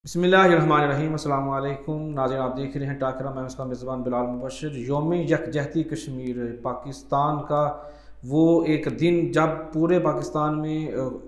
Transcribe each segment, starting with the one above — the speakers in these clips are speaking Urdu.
بسم اللہ الرحمن الرحیم۔ السلام علیکم ناظرین، آپ دیکھ رہے ہیں ٹاکرہ، میں اس کا میزبان بلال مبشر۔ یوم یکجہتی کشمیر پاکستان کا وہ ایک دن جب پورے پاکستان میں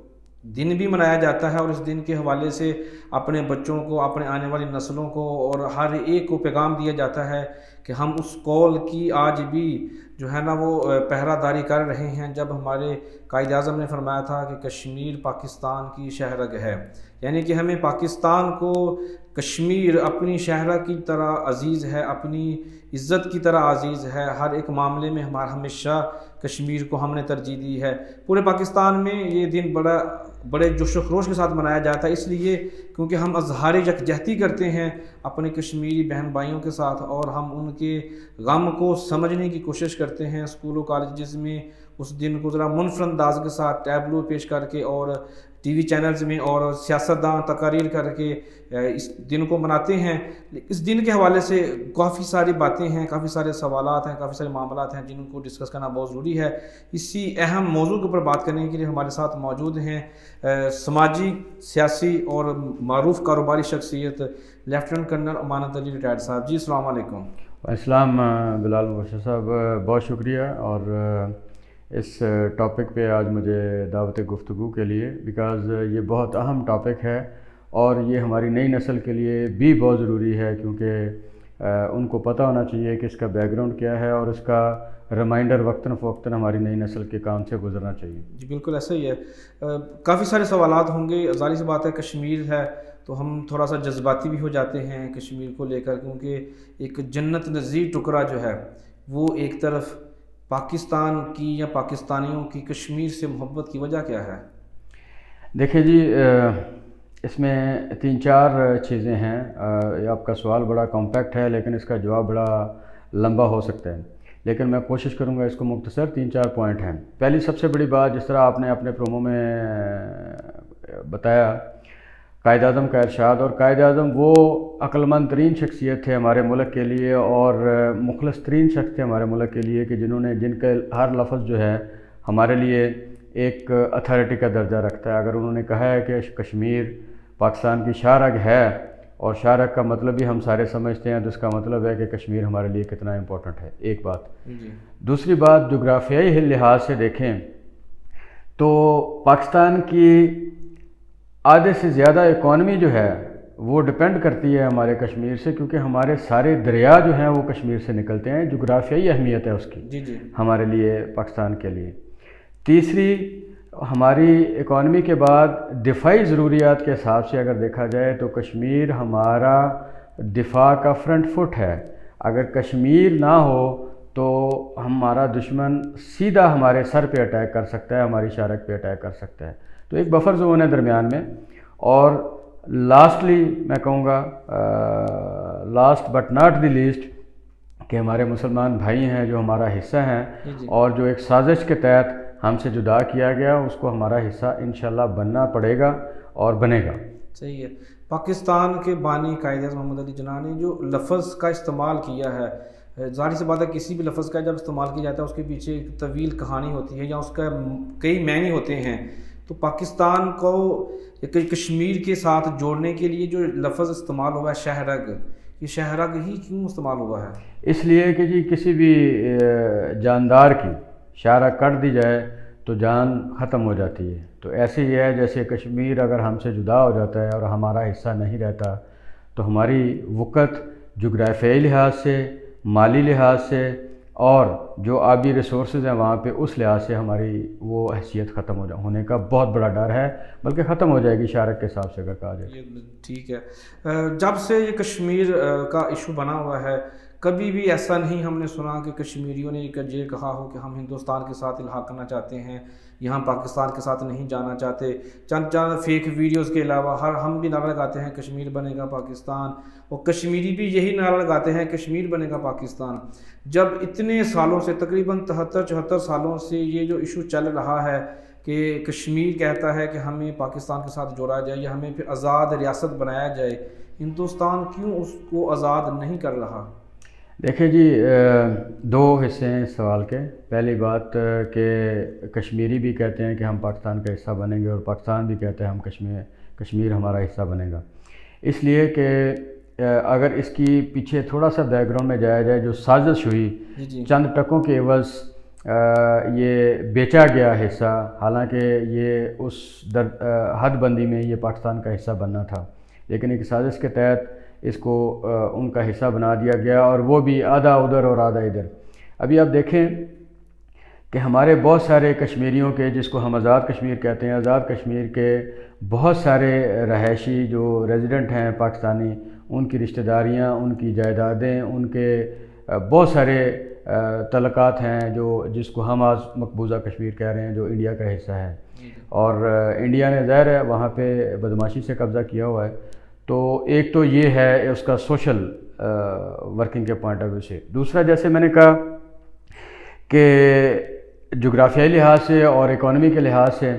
دن بھی منایا جاتا ہے، اور اس دن کے حوالے سے اپنے بچوں کو، اپنے آنے والی نسلوں کو اور ہر ایک کو پیغام دیا جاتا ہے کہ ہم اس قول کی آج بھی جو ہے نا وہ پہرہ داری کر رہے ہیں، جب ہمارے قائد اعظم نے فرمایا تھا کہ کشمیر پاکستان کی شہرگ ہے، یعنی کہ ہمیں پاکستان کو کشمیر اپنی شہرہ کی طرح عزیز ہے، اپنی عزت کی طرح عزیز ہے۔ ہر ایک معاملے میں ہمیشہ کشمیر کو ہم نے ترجیح دی ہے۔ پورے پاکستان میں یہ دن بڑے جوش و خروش کے ساتھ منایا جاتا ہے، اس لیے کیونکہ ہم اظہار یکجہتی کرتے ہیں اپنے کشمیری بہن بھائیوں کے ساتھ، اور ہم ان کے غم کو سمجھنے کی کوشش کرتے ہیں۔ اسکول و کالجز میں اس دن کو ذرا منفرد انداز کے ساتھ ٹیبلو پیش کر کے، اور ٹی وی چینلز میں اور سیاستداں تقاریر کر کے اس دن کو مناتے ہیں۔ اس دن کے حوالے سے کافی ساری باتیں ہیں، کافی سارے سوالات ہیں، کافی سارے معاملات ہیں جن کو ڈسکس کرنا بہت ضروری ہے۔ اسی اہم موضوع کے اوپر بات کرنے کے لیے ہمارے ساتھ موجود ہیں سماجی، سیاسی اور معروف کاروباری شخصیت لیفٹیننٹ کرنل امانت علی ریٹائرڈ صاحب۔ جی السلام علیکم۔ السلام بلال مبشر صاحب، بہت شکریہ اور اس ٹاپک پہ آج مجھے دعوت گفتگو کے لیے، بیکاز یہ بہت اہم ٹاپک ہے اور یہ ہماری نئی نسل کے لیے بھی بہت ضروری ہے، کیونکہ ان کو پتہ ہونا چاہیے کہ اس کا بیک گراؤنڈ کیا ہے اور اس کا ریمائنڈر وقتاً فوقتاً ہماری نئی نسل کے کام سے گزرنا چاہیے۔ جی بالکل ایسا ہی ہے۔ کافی سارے سوالات ہوں گے، ظاہر سی بات ہے کشمیر ہے تو ہم تھوڑا سا جذباتی بھی ہو جاتے ہیں کشمیر کو لے کر، کیونکہ ایک جنت نظیر ٹکڑا جو ہے وہ ایک طرف پاکستان کی یا پاکستانیوں کی کشمیر سے محبت کی وجہ کیا ہے؟ دیکھیں جی، اس میں 3-4 چیزیں ہیں۔ آپ کا سوال بڑا کمپیکٹ ہے لیکن اس کا جواب بڑا لمبا ہو سکتا ہے، لیکن میں کوشش کروں گا اس کو مختصر 3-4 پوائنٹ ہیں۔ پہلی سب سے بڑی بات، جس طرح آپ نے اپنے پرومو میں بتایا، قائد اعظم کا ارشاد، اور قائد اعظم وہ عقل مند ترین شخصیت تھے ہمارے ملک کے لیے اور مخلص ترین شخص تھے ہمارے ملک کے لیے، کہ جن کا ہر لفظ جو ہے ہمارے لیے ایک اتھارٹی کا درجہ رکھتا ہے۔ اگر انہوں نے کہا ہے کہ کشمیر پاکستان کی شاہرگ ہے، اور شاہرگ کا مطلب بھی ہم سارے سمجھتے ہیں، تو اس کا مطلب ہے کہ کشمیر ہمارے لیے کتنا امپورٹنٹ ہے، ایک بات۔ دوسری بات، جغرافیائی لحاظ سے دیکھیں تو پاکستان کی آدھے سے زیادہ اکانومی جو ہے وہ ڈپینڈ کرتی ہے ہمارے کشمیر سے، کیونکہ ہمارے سارے دریا جو ہیں وہ کشمیر سے نکلتے ہیں۔ جغرافیائی اہمیت ہے اس کی ہمارے لیے، پاکستان کے لیے۔ تیسری، ہماری اکانومی کے بعد دفاعی ضروریات کے حساب سے اگر دیکھا جائے تو کشمیر ہمارا دفاع کا فرنٹ فٹ ہے۔ اگر کشمیر نہ ہو تو ہمارا دشمن سیدھا ہمارے سر پہ اٹیک کر سکتا ہے، ہماری شارک پہ اٹیک کر سکتا ہے، تو ایک بفر زون ہے درمیان میں۔ اور لاسٹلی میں کہوں گا، last but not the least, کہ ہمارے مسلمان بھائی ہیں جو ہمارا حصہ ہیں، اور جو ایک سازش کے تحت ہم سے جدا کیا گیا، اس کو ہمارا حصہ انشاءاللہ بننا پڑے گا اور بنے گا۔ صحیح ہے۔ پاکستان کے بانی قائد اعظم محمد علی جناح نے جو لفظ کا استعمال کیا ہے، ظاہر سی بات ہے کسی بھی لفظ کا جب استعمال کیا جاتا ہے اس کے پیچھے ایک طویل کہانی ہوتی ہے، یا اس کا کئی معنی ہوتے ہیں۔ تو پاکستان کو کشمیر کے ساتھ جوڑنے کے لیے جو لفظ استعمال ہوا ہے شہرگ، یہ شہرگ ہی کیوں استعمال ہوا ہے؟ اس لیے کہ جی کسی بھی جاندار کی شارہ کٹ دی جائے تو جان ختم ہو جاتی ہے، تو ایسے ہی ہے جیسے کشمیر اگر ہم سے جدا ہو جاتا ہے اور ہمارا حصہ نہیں رہتا تو ہماری وقت جغرافیائی لحاظ سے، مالی لحاظ سے، اور جو آبی ریسورسز ہیں وہاں پہ، اس لحاظ سے ہماری وہ حیثیت ختم ہونے کا بہت بڑا ڈر ہے، بلکہ ختم ہو جائے گی شارک کے حساب سے اگر کہا جائے۔ ٹھیک ہے۔ جب سے یہ کشمیر کا ایشو بنا ہوا ہے، کبھی بھی ایسا نہیں ہم نے سنا کہ کشمیریوں نے یہ کہا ہو کہ ہم ہندوستان کے ساتھ الحاق کرنا چاہتے ہیں، یہاں پاکستان کے ساتھ نہیں جانا چاہتے۔ چند فیک ویڈیوز کے علاوہ ہم بھی نعرہ لگاتے ہیں کشمیر بنے گا پاکستان، اور کشمیری بھی یہی نعرہ لگاتے ہیں کشمیر بنے گا پاکستان۔ جب اتنے سالوں سے، تقریباً 73-74 سالوں سے یہ جو ایشو چل رہا ہے کہ کشمیر کہتا ہے کہ ہمیں پاکستان کے ساتھ جوڑا جائے یا ہمیں پھر آزاد ریاست بنایا جائے، ہندوستان کیوں اس کو آزاد نہیں کر رہا؟ دیکھیں جی، 2 حصے ہیں اس سوال کے۔ پہلی بات کہ کشمیری بھی کہتے ہیں کہ ہم پاکستان کا حصہ بنیں گے، اور پاکستان بھی کہتے ہیں ہم کشمیر ہمارا حصہ بنے گا۔ اس لیے کہ اگر اس کی پیچھے تھوڑا سا بیک گراؤنڈ میں جایا جائے، جو سازش ہوئی چند ٹکوں کے عوض یہ بیچا گیا حصہ، حالانکہ یہ اس حد بندی میں یہ پاکستان کا حصہ بننا تھا، لیکن ایک سازش کے تحت اس کو ان کا حصہ بنا دیا گیا، اور وہ بھی آدھا ادھر اور آدھا ادھر۔ ابھی آپ دیکھیں کہ ہمارے بہت سارے کشمیریوں کے، جس کو ہم آزاد کشمیر کہتے ہیں، آزاد کشمیر کے بہت سارے رہائشی جو ریزیڈنٹ ہیں پاکستانی، ان کی رشتہ داریاں، ان کی جائیدادیں، ان کے بہت سارے تعلقات ہیں جس کو ہم آج مقبوضہ کشمیر کہہ رہے ہیں، جو انڈیا کا حصہ ہے، اور انڈیا نے ظاہر ہے وہاں پہ بدماشی سے قبضہ کیا ہوا ہے۔ تو ایک تو یہ ہے اس کا سوشل ورکنگ کے پوائنٹ آف ویو سے، دوسرا جیسے میں نے کہا کہ جغرافیائی لحاظ سے اور اکانومی کے لحاظ سے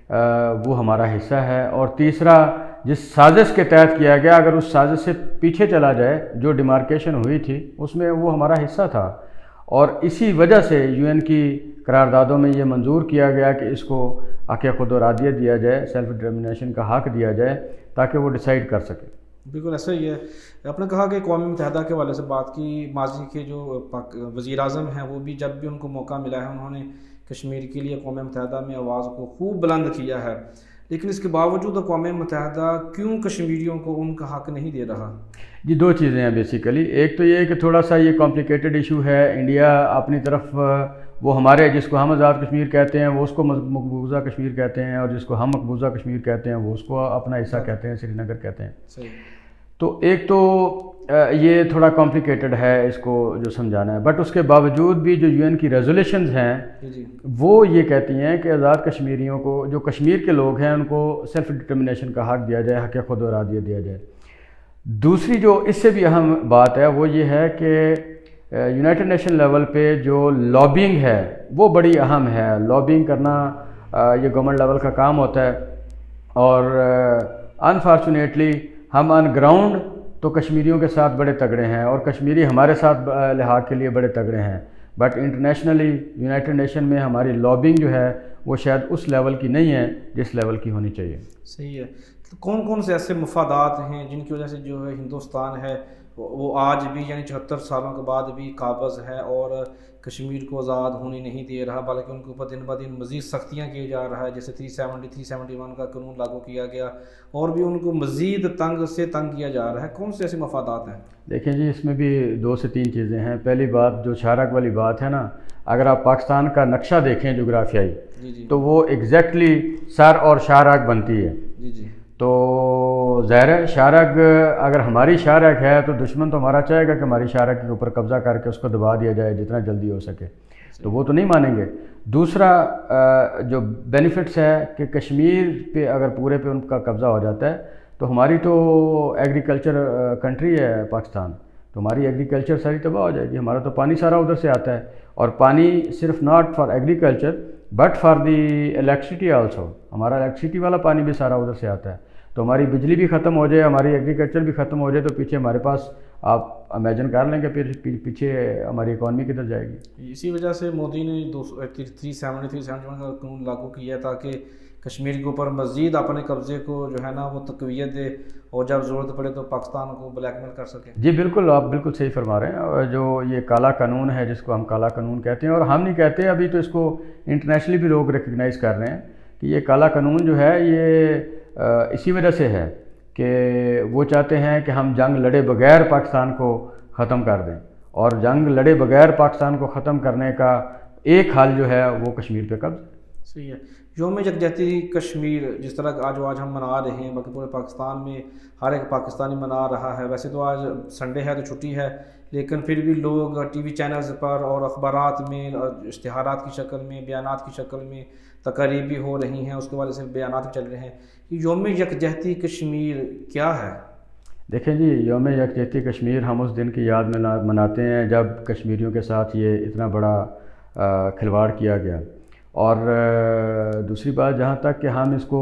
وہ ہمارا حصہ ہے، اور تیسرا جس سازش کے تحت کیا گیا، اگر اس سازش سے پیچھے چلا جائے، جو ڈیمارکیشن ہوئی تھی اس میں وہ ہمارا حصہ تھا، اور اسی وجہ سے یو این کی قراردادوں میں یہ منظور کیا گیا کہ اس کو حق خود ارادیت دیا جائے، سیلف ڈٹرمنیشن کا حق دیا جائے، تاکہ وہ ڈیسائیڈ کر سکے۔ بالکل ایسا ہی ہے۔ آپ نے کہا کہ اقوام متحدہ کے حوالے سے بات کی، ماضی کے جو وزیر اعظم ہیں وہ بھی جب بھی ان کو موقع ملا ہے انہوں نے کشمیر کے لیے اقوام متحدہ میں آواز کو خوب بلند کیا ہے، لیکن اس کے باوجود اقوام متحدہ کیوں کشمیریوں کو ان کا حق نہیں دے رہا؟ جی دو چیزیں ہیں بیسیکلی، ایک تو یہ کہ تھوڑا سا یہ کمپلیکیٹڈ ایشو ہے، انڈیا اپنی طرف وہ ہمارے جس کو ہم آزاد کشمیر کہتے ہیں وہ اس کو مقبوضہ کشمیر کہتے ہیں، اور جس کو ہم مقبوضہ کشمیر کہتے ہیں وہ اس کو اپنا حصہ کہتے ہیں، سری نگر کہتے ہیں۔ صحیح۔ تو ایک تو یہ تھوڑا کمپلیکیٹڈ ہے اس کو جو سمجھانا ہے، بٹ اس کے باوجود بھی جو یو این کی ریزولیشنز ہیں وہ یہ کہتی ہیں کہ آزاد کشمیریوں کو، جو کشمیر کے لوگ ہیں، ان کو سیلف ڈٹرمنیشن کا حق دیا جائے، حق خود ارادیت دیا جائے۔ دوسری جو اس سے بھی اہم بات ہے وہ یہ ہے کہ یونائٹڈ نیشن لیول پہ جو لابینگ ہے وہ بڑی اہم ہے، لابینگ کرنا یہ گورنمنٹ لیول کا کام ہوتا ہے، اور انفارچونیٹلی ہم آن گراؤنڈ تو کشمیریوں کے ساتھ بڑے تگڑے ہیں، اور کشمیری ہمارے ساتھ لحاظ کے لیے بڑے تگڑے ہیں، بٹ انٹرنیشنلی یونائٹڈ نیشن میں ہماری لابینگ جو ہے وہ شاید اس لیول کی نہیں ہے جس لیول کی ہونی چاہیے۔ صحیح ہے۔ کون کون سے ایسے مفادات ہیں جن کی وجہ سے جو ہے ہندوستان ہے وہ آج بھی یعنی 74 سالوں کے بعد بھی قابض ہے اور کشمیر کو آزاد ہونے نہیں دے رہا، بلکہ ان کے اوپر دن بہ دن مزید سختیاں کی جا رہا ہے، جیسے 371 کا قانون لاگو کیا گیا، اور بھی ان کو مزید تنگ سے تنگ کیا جا رہا ہے؟ کون سے ایسے مفادات ہیں؟ دیکھیں جی، اس میں بھی 2 سے 3 چیزیں ہیں۔ پہلی بات جو شارک والی بات ہے نا، اگر آپ پاکستان کا نقشہ دیکھیں جغرافیائی تو وہ ایگزیکٹلی سر اور شارک بنتی ہے۔ تو ظاہر ہے شارک اگر ہماری شارک ہے تو دشمن تو ہمارا چاہے گا کہ ہماری شارک کے اوپر قبضہ کر کے اس کو دبا دیا جائے جتنا جلدی ہو سکے، تو وہ تو نہیں مانیں گے۔ دوسرا جو بینیفٹس ہے کہ کشمیر پہ اگر پورے پہ ان کا قبضہ ہو جاتا ہے تو ہماری تو ایگریکلچر کنٹری ہے پاکستان، تو ہماری ایگریکلچر ساری تباہ ہو جائے گی، ہمارا تو پانی سارا ادھر سے آتا ہے، اور پانی صرف not for agriculture but for the electricity also, ہمارا الیکٹریسٹی والا پانی بھی سارا ادھر سے آتا ہے، تو ہماری بجلی بھی ختم ہو جائے، ہماری ایگریکلچر بھی ختم ہو جائے تو پیچھے ہمارے پاس آپ امیجن کر لیں کہ پھر پیچھے ہماری اکانومی کدھر جائے گی۔ اسی وجہ سے مودی نے 371 کا قانون لاگو کیا تاکہ کشمیر کے اوپر مزید اپنے قبضے کو جو ہے نا وہ تقویت دے، اور جب ضرورت پڑے تو پاکستان کو بلیک میل کر سکے۔ جی بالکل، آپ بالکل صحیح فرما رہے ہیں، اور جو یہ کالا قانون ہے جس کو ہم کالا قانون کہتے ہیں، اور ہم نہیں کہتے، ابھی تو اس کو انٹرنیشنلی بھی لوگ ریکگنائز کر رہے ہیں کہ یہ کالا قانون جو ہے یہ اسی وجہ سے ہے کہ وہ چاہتے ہیں کہ ہم جنگ لڑے بغیر پاکستان کو ختم کر دیں، اور جنگ لڑے بغیر پاکستان کو ختم کرنے کا ایک حل جو ہے وہ کشمیر پہ قبض۔ صحیح ہے۔ یوم یکجہتی کشمیر جس طرح آج ہم منا رہے ہیں، بلکہ پورے پاکستان میں ہر ایک پاکستانی منا رہا ہے، ویسے تو آج سنڈے ہے تو چھٹی ہے، لیکن پھر بھی لوگ ٹی وی چینلز پر اور اخبارات میں اشتہارات کی شکل میں، بیانات کی شکل میں تقاریر بھی ہو رہی ہیں، اس کے والے سے بیانات بھی چل رہے ہیں۔ یوم یکجہتی کشمیر کیا ہے؟ دیکھیں جی، یوم یکجہتی کشمیر ہم اس دن کی یاد میں مناتے ہیں جب کشمیریوں کے ساتھ یہ اتنا بڑا کھلواڑ کیا گیا، اور دوسری بات جہاں تک کہ ہم اس کو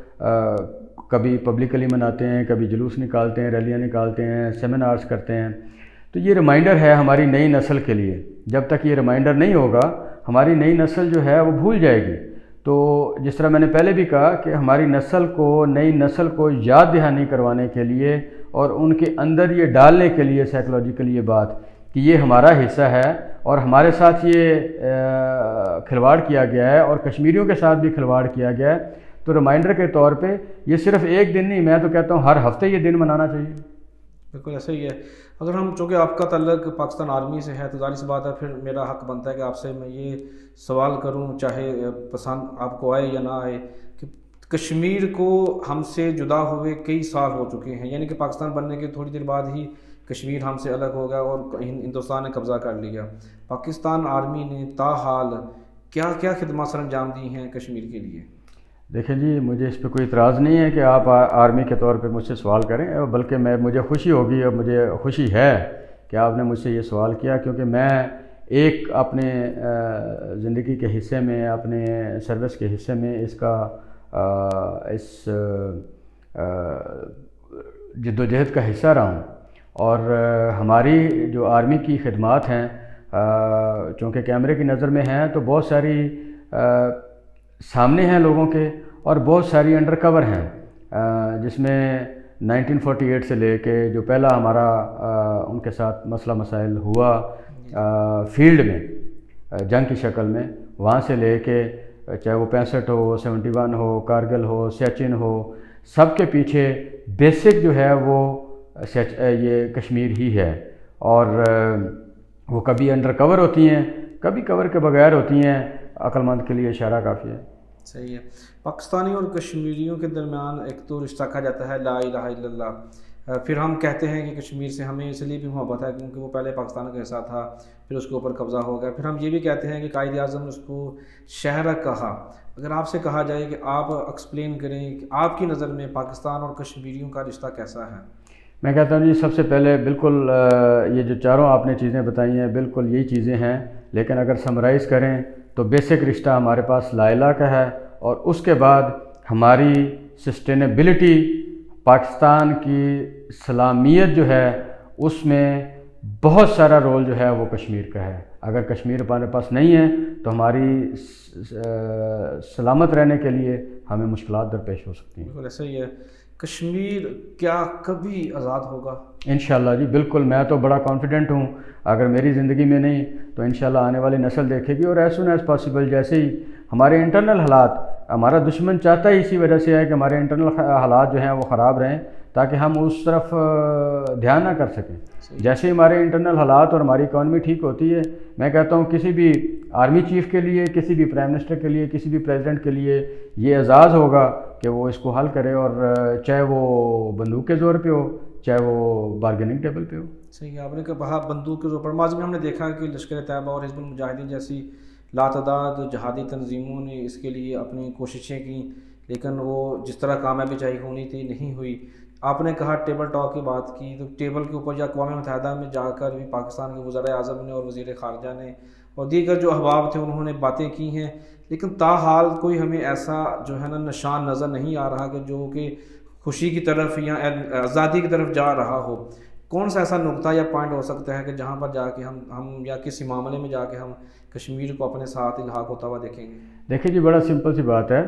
کبھی پبلکلی مناتے ہیں، کبھی جلوس نکالتے ہیں، ریلیاں نکالتے ہیں، سیمینارز کرتے ہیں، تو یہ ریمائنڈر ہے ہماری نئی نسل کے لیے۔ جب تک یہ ریمائنڈر نہیں ہوگا ہماری نئی نسل جو ہے وہ بھول جائے گی۔ تو جس طرح میں نے پہلے بھی کہا کہ ہماری نسل کو، نئی نسل کو یاد دہانی کروانے کے لیے اور ان کے اندر یہ ڈالنے کے لیے سائیکولوجیکل یہ بات کہ یہ ہمارا حصہ ہے اور ہمارے ساتھ یہ کھلواڑ کیا گیا ہے اور کشمیریوں کے ساتھ بھی کھلواڑ کیا گیا ہے، تو ریمائنڈر کے طور پہ یہ صرف ایک دن نہیں، میں تو کہتا ہوں ہر ہفتے یہ دن منانا چاہیے۔ بالکل ایسا ہی ہے۔ اگر ہم چونکہ آپ کا تعلق پاکستان آرمی سے ہے تو ظاہر سی بات ہے پھر میرا حق بنتا ہے کہ آپ سے میں یہ سوال کروں، چاہے پسند آپ کو آئے یا نہ آئے، کہ کشمیر کو ہم سے جدا ہوئے کئی سال ہو چکے ہیں، یعنی کہ پاکستان بننے کے تھوڑی دیر بعد ہی کشمیر ہم سے الگ ہو گیا اور ہندوستان نے قبضہ کر لیا۔ پاکستان آرمی نے تاحال کیا کیا خدمات سر انجام دی ہیں کشمیر کے لیے؟ دیکھیں جی، مجھے اس پہ کوئی اعتراض نہیں ہے کہ آپ آرمی کے طور پہ مجھ سے سوال کریں، بلکہ مجھے خوشی ہوگی اور مجھے خوشی ہے کہ آپ نے مجھ سے یہ سوال کیا، کیونکہ میں ایک اپنے زندگی کے حصے میں، اپنے سروس کے حصے میں اس جد و جہد کا حصہ رہا ہوں، اور ہماری جو آرمی کی خدمات ہیں چونکہ کیمرے کی نظر میں ہیں تو بہت ساری سامنے ہیں لوگوں کے اور بہت ساری انڈر کور ہیں، جس میں 1948 سے لے کے جو پہلا ہمارا ان کے ساتھ مسئلہ مسائل ہوا فیلڈ میں جنگ کی شکل میں، وہاں سے لے کے چاہے وہ 65 ہو، 71 ہو، کارگل ہو، سیاچن ہو، سب کے پیچھے بیسک جو ہے وہ یہ کشمیر ہی ہے، اور وہ کبھی انڈر کور ہوتی ہیں، کبھی کور کے بغیر ہوتی ہیں، عقل مند کے لیے اشارہ کافی ہے۔ صحیح ہے۔ پاکستانی اور کشمیریوں کے درمیان ایک تو رشتہ کہا جاتا ہے لا الہ الا اللہ، پھر ہم کہتے ہیں کہ کشمیر سے ہمیں اس لیے بھی محبت ہے کیونکہ وہ پہلے پاکستان کا حصہ تھا، پھر اس کے اوپر قبضہ ہو گیا، پھر ہم یہ بھی کہتے ہیں کہ قائد اعظم نے اس کو شہر کہا۔ اگر آپ سے کہا جائے کہ آپ ایکسپلین کریں کہ آپ کی نظر میں پاکستان اور کشمیریوں کا رشتہ کیسا ہے؟ میں کہتا ہوں جی، سب سے پہلے بالکل یہ جو چاروں آپ نے چیزیں بتائی ہیں بالکل یہی چیزیں ہیں، لیکن اگر سمرائز کریں تو بیسک رشتہ ہمارے پاس لا الہ کا ہے، اور اس کے بعد ہماری سسٹینیبلٹی، پاکستان کی سلامیت جو ہے اس میں بہت سارا رول جو ہے وہ کشمیر کا ہے۔ اگر کشمیر ہمارے پاس نہیں ہے تو ہماری سلامت رہنے کے لیے ہمیں مشکلات درپیش ہو سکتی ہیں۔ بالکل ایسا ہی ہے۔ کشمیر کیا کبھی آزاد ہوگا؟ انشاءاللہ جی بالکل، میں تو بڑا کانفیڈنٹ ہوں، اگر میری زندگی میں نہیں تو انشاءاللہ آنے والی نسل دیکھے گی، اور ایز سون ایز پاسبل، جیسے ہی ہمارے انٹرنل حالات، ہمارا دشمن چاہتا ہی اسی وجہ سے ہے کہ ہمارے انٹرنل حالات جو ہیں وہ خراب رہیں تاکہ ہم اس طرف دھیان نہ کر سکیں۔ جیسے ہمارے انٹرنل حالات اور ہماری اکانومی ٹھیک ہوتی ہے، میں کہتا ہوں کسی بھی آرمی چیف کے لیے، کسی بھی پرائم منسٹر کے لیے، کسی بھی پریزیڈنٹ کے لیے یہ اعزاز ہوگا کہ وہ اس کو حل کرے، اور چاہے وہ بندوق کے زور پہ ہو، چاہے وہ بارگیننگ ٹیبل پہ ہو۔ صحیح ہے، آپ نے کہا بندوق کے زور پر۔ ماضی میں ہم نے دیکھا کہ لشکر طیبہ اور حزب المجاہدین جیسی لاتعداد جہادی تنظیموں نے اس کے لیے اپنی کوششیں کیں، لیکن وہ جس طرح کامیابی چاہیے ہونی تھی نہیں ہوئی۔ آپ نے کہا ٹیبل ٹاک کی بات کی، تو ٹیبل کے اوپر یا اقوام متحدہ میں جا کر بھی پاکستان کے وزرائے اعظم نے اور وزیر خارجہ نے اور دیگر جو احباب تھے انہوں نے باتیں کی ہیں، لیکن تاحال کوئی ہمیں ایسا جو ہے نا نشان نظر نہیں آ رہا کہ خوشی کی طرف یا آزادی کی طرف جا رہا ہو۔ کون سا ایسا نقطہ یا پوائنٹ ہو سکتا ہے کہ جہاں پر جا کے ہم یا کسی معاملے میں جا کے ہم کشمیر کو اپنے ساتھ الحاق ہوتا ہوا دیکھیں گے؟ دیکھیں جی، بڑا سمپل سی بات ہے،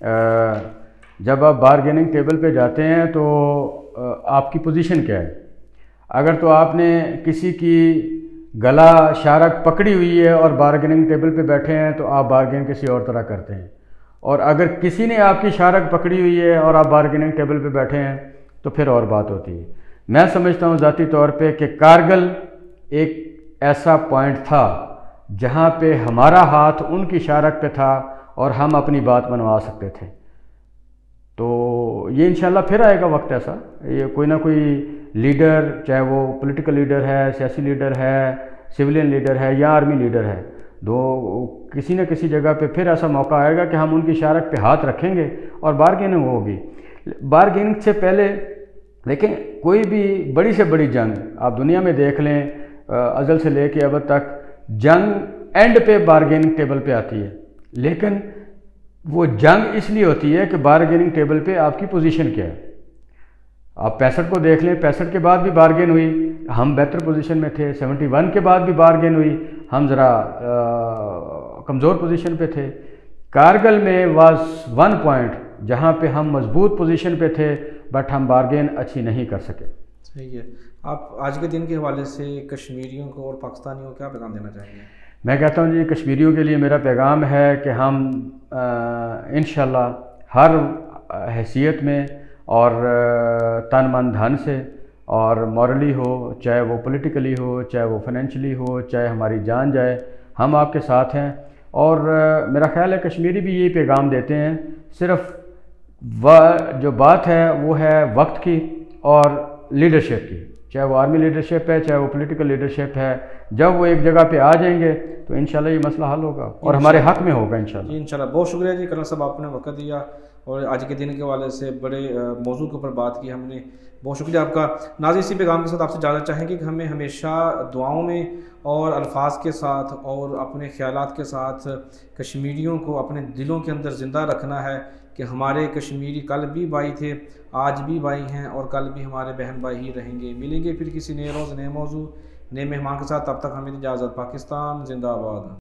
جب آپ بارگیننگ ٹیبل پہ جاتے ہیں تو آپ کی پوزیشن کیا ہے؟ اگر تو آپ نے کسی کی گلا شارک پکڑی ہوئی ہے اور بارگیننگ ٹیبل پہ بیٹھے ہیں تو آپ بارگین کسی اور طرح کرتے ہیں، اور اگر کسی نے آپ کی شارک پکڑی ہوئی ہے اور آپ بارگیننگ ٹیبل پہ بیٹھے ہیں تو پھر اور بات ہوتی ہے۔ میں سمجھتا ہوں ذاتی طور پہ کہ کارگل ایک ایسا پوائنٹ تھا جہاں پہ ہمارا ہاتھ ان کی شارک پہ تھا اور ہم اپنی بات منوا سکتے تھے، تو یہ انشاءاللہ پھر آئے گا وقت ایسا، یہ کوئی نہ کوئی لیڈر، چاہے وہ پولیٹیکل لیڈر ہے، سیاسی لیڈر ہے، سویلین لیڈر ہے یا آرمی لیڈر ہے، کسی نہ کسی جگہ پہ پھر ایسا موقع آئے گا کہ ہم ان کی شارک پہ ہاتھ رکھیں گے اور بارگیننگ ہوگی۔ بارگیننگ سے پہلے دیکھیں، کوئی بھی بڑی سے بڑی جنگ آپ دنیا میں دیکھ لیں، ازل سے لے کے اب تک جنگ اینڈ پہ بارگیننگ ٹیبل پہ آتی ہے، لیکن وہ جنگ اس لیے ہوتی ہے کہ بارگیننگ ٹیبل پہ آپ کی پوزیشن کیا ہے۔ آپ 65 کو دیکھ لیں، 65 کے بعد بھی بارگین ہوئی، ہم بہتر پوزیشن میں تھے، 71 کے بعد بھی بارگین ہوئی، ہم ذرا کمزور پوزیشن پہ تھے۔ کارگل میں واز ون پوائنٹ جہاں پہ ہم مضبوط پوزیشن پہ تھے، بٹ ہم بارگین اچھی نہیں کر سکے۔ صحیح ہے. آپ آج کے دن کے حوالے سے کشمیریوں کو اور پاکستانیوں کو کیا پیغام دینا چاہیں گے؟ میں کہتا ہوں جی کشمیریوں کے لیے میرا پیغام ہے کہ ہم انشاءاللہ ہر حیثیت میں اور تن من دھن سے اور مورلی ہو، چاہے وہ پولیٹیکلی ہو، چاہے وہ فائنینشلی ہو، چاہے ہماری جان جائے، ہم آپ کے ساتھ ہیں. اور میرا خیال ہے کشمیری بھی یہی پیغام دیتے ہیں. صرف جو بات ہے وہ ہے وقت کی اور لیڈرشپ کی، چاہے وہ آرمی لیڈرشپ ہے، چاہے وہ پولیٹیکل لیڈرشپ ہے. جب وہ ایک جگہ پہ آ جائیں گے تو انشاءاللہ یہ مسئلہ حل ہوگا اور ہمارے حق میں ہوگا انشاءاللہ. جی انشاءاللہ. بہت شکریہ جی کرنل صاحب، آپ نے وقت دیا اور آج کے دن کے حوالے سے بڑے موضوع کے اوپر بات کی ہم نے. بہت شکریہ آپ کا. ناظرین اسی پیغام کے ساتھ آپ سے اجازت چاہیں گے کہ ہمیں ہمیشہ دعاؤں میں اور الفاظ کے ساتھ اور اپنے خیالات کے ساتھ کشمیریوں کو اپنے دلوں کے اندر زندہ رکھنا ہے کہ ہمارے کشمیری کل بھی بھائی تھے، آج بھی بھائی ہیں اور کل بھی ہمارے بہن بھائی ہی رہیں گے. ملیں گے پھر کسی نئے روز نئے موضوع نئے مہمان کے ساتھ. تب تک ہمیں اجازت. پاکستان زندہ باد.